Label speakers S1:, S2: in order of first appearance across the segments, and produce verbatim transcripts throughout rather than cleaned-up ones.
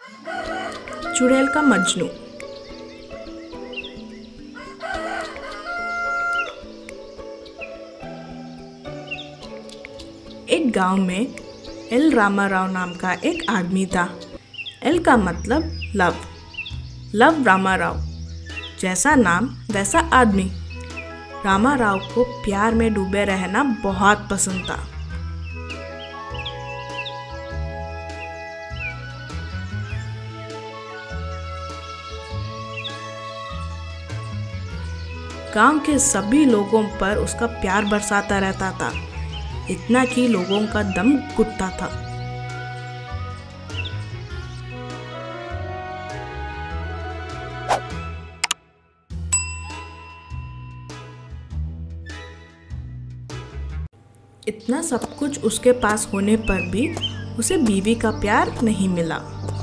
S1: चुड़ैल का मजनू। एक गांव में एल रामाराव नाम का एक आदमी था। एल का मतलब लव। लव रामाराव, जैसा नाम वैसा आदमी। रामाराव को प्यार में डूबे रहना बहुत पसंद था। गांव के सभी लोगों पर उसका प्यार बरसाता रहता था, इतना कि लोगों का दम घुटता था। इतना सब कुछ उसके पास होने पर भी उसे बीवी का प्यार नहीं मिला।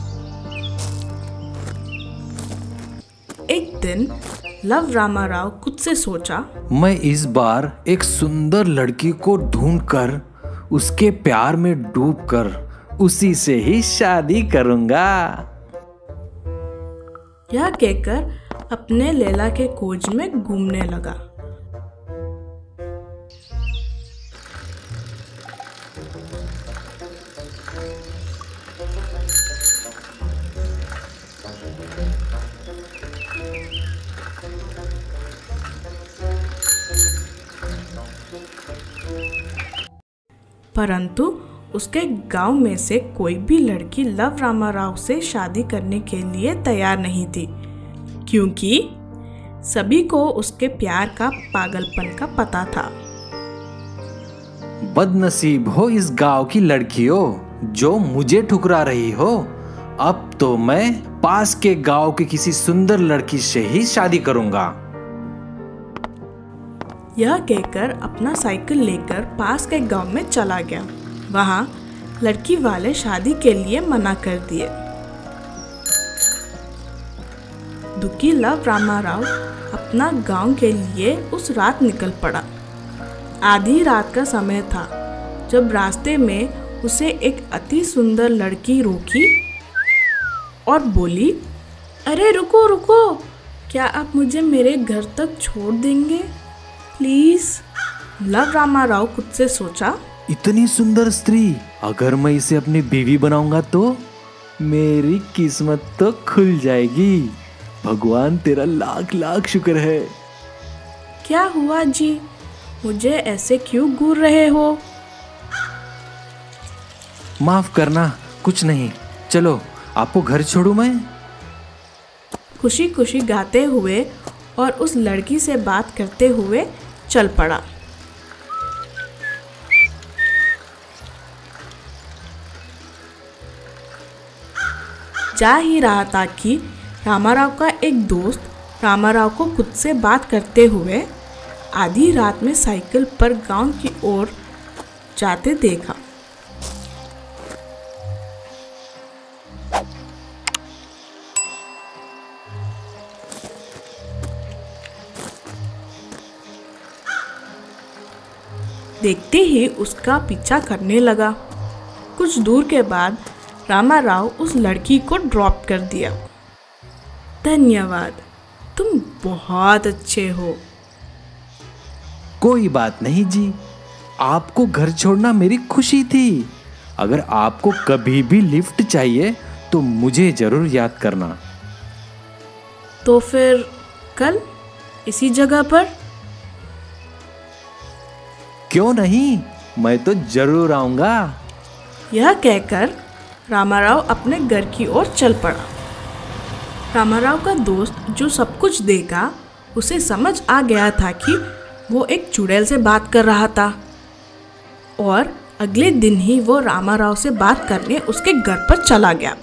S1: एक दिन लव रामाराव खुद से सोचा,
S2: मैं इस बार एक सुंदर लड़की को ढूंढकर उसके प्यार में डूबकर उसी से ही शादी करूंगा।
S1: यह कहकर अपने लैला के खोज में घूमने लगा। परंतु उसके गांव में से कोई भी लड़की लव रामाराव से शादी करने के लिए तैयार नहीं थी, क्योंकि सभी को उसके प्यार का पागलपन का पता था।
S2: बदनसीब हो इस गांव की लड़कियों जो मुझे ठुकरा रही हो। अब तो मैं पास के गांव की किसी सुंदर लड़की से ही शादी करूंगा।
S1: यह कहकर अपना साइकिल लेकर पास के गांव में चला गया। वहां लड़की वाले शादी के लिए मना कर दिए। दुखी लव रामाराव अपना गांव के लिए उस रात निकल पड़ा। आधी रात का समय था जब रास्ते में उसे एक अति सुंदर लड़की रोकी और बोली, अरे रुको रुको, क्या आप मुझे मेरे घर तक छोड़ देंगे प्लीज? लव रामाराव खुद से सोचा,
S2: इतनी सुंदर स्त्री, अगर मैं इसे अपनी बीवी बनाऊंगा तो मेरी किस्मत तो खुल जाएगी। भगवान तेरा लाख लाख शुक्र है।
S1: क्या हुआ जी, मुझे ऐसे क्यों घूर रहे हो?
S2: माफ करना, कुछ नहीं, चलो आपको घर छोड़ू मैं।
S1: खुशी खुशी गाते हुए और उस लड़की से बात करते हुए चल पड़ा। जा ही रहा था कि रामाराव का एक दोस्त रामाराव को खुद से बात करते हुए आधी रात में साइकिल पर गांव की ओर जाते देखा। देखते ही उसका पीछा करने लगा। कुछ दूर के बाद रामाराव उस लड़की को ड्रॉप कर दिया। धन्यवाद, तुम बहुत अच्छे हो।
S2: कोई बात नहीं जी, आपको घर छोड़ना मेरी खुशी थी। अगर आपको कभी भी लिफ्ट चाहिए तो मुझे जरूर याद करना।
S1: तो फिर कल इसी जगह पर?
S2: क्यों नहीं, मैं तो जरूर आऊंगा।
S1: यह कहकर रामाराव अपने घर की ओर चल पड़ा। रामाराव का दोस्त जो सब कुछ देखा, उसे समझ आ गया था कि वो एक चुड़ैल से बात कर रहा था और अगले दिन ही वो रामाराव से बात करने उसके घर पर चला गया।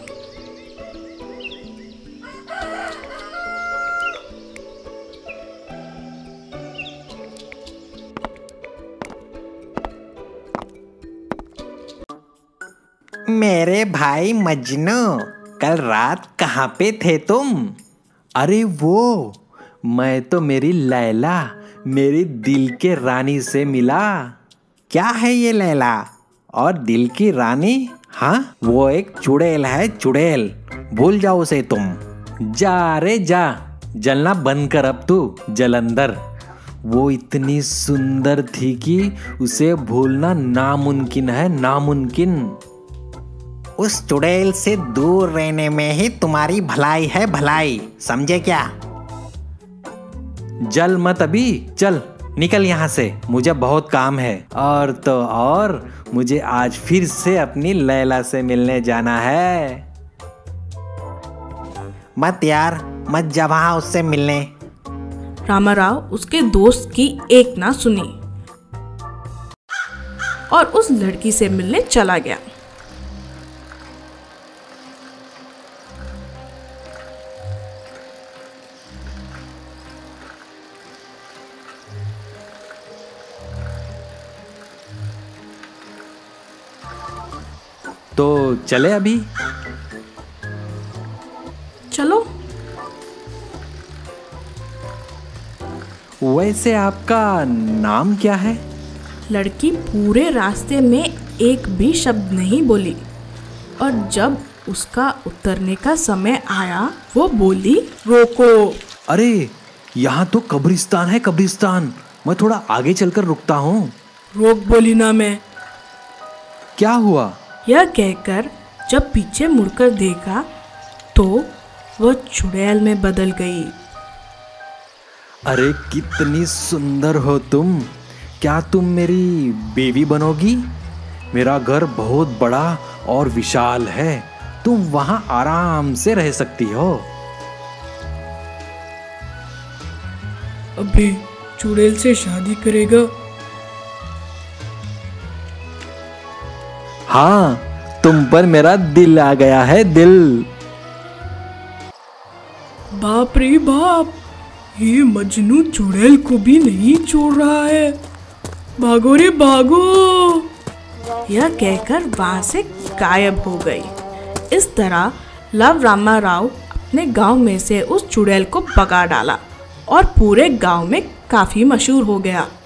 S2: मेरे भाई मजनू, कल रात कहाँ पे थे तुम? अरे वो, मैं तो मेरी लैला, मेरी दिल के रानी से मिला। क्या है ये लैला और दिल की रानी? हाँ, वो एक चुड़ैल है, चुड़ैल। भूल जाओ उसे तुम। जा रे जा, जलना बंद कर अब तू जलंधर। वो इतनी सुंदर थी कि उसे भूलना नामुमकिन है, नामुमकिन।
S3: उस चुड़ैल से दूर रहने में ही तुम्हारी भलाई है, भलाई, समझे क्या?
S2: जल मत अभी, चल निकल यहाँ से, मुझे बहुत काम है। और तो और मुझे आज फिर से अपनी लैला से मिलने जाना है।
S3: मत यार, मत जा वहाँ उससे मिलने।
S1: रामाराव उसके दोस्त की एक ना सुनी और उस लड़की से मिलने चला गया।
S2: तो चले अभी?
S1: चलो।
S2: वैसे आपका नाम क्या है?
S1: लड़की पूरे रास्ते में एक भी शब्द नहीं बोली और जब उसका उतरने का समय आया वो बोली, रोको।
S2: अरे यहाँ तो कब्रिस्तान है, कब्रिस्तान। मैं थोड़ा आगे चलकर रुकता हूँ।
S1: रोक बोली ना मैं।
S2: क्या हुआ?
S1: यह कहकर जब पीछे मुड़कर देखा तो वह चुड़ैल में बदल गई।
S2: अरे कितनी सुंदर हो तुम। क्या तुम मेरी बीवी बनोगी? मेरा घर बहुत बड़ा और विशाल है, तुम वहां आराम से रह सकती हो।
S1: अभी चुड़ैल से शादी करेगा?
S2: हाँ, तुम पर मेरा दिल आ गया है, दिल।
S1: बाप रे बाप, ये मजनू चुड़ैल को भी नहीं छोड़ रहा है। भागो रे भागो। यह कहकर वहां से गायब हो गई। इस तरह लव रामाराव अपने गांव में से उस चुड़ैल को भगा डाला और पूरे गांव में काफी मशहूर हो गया।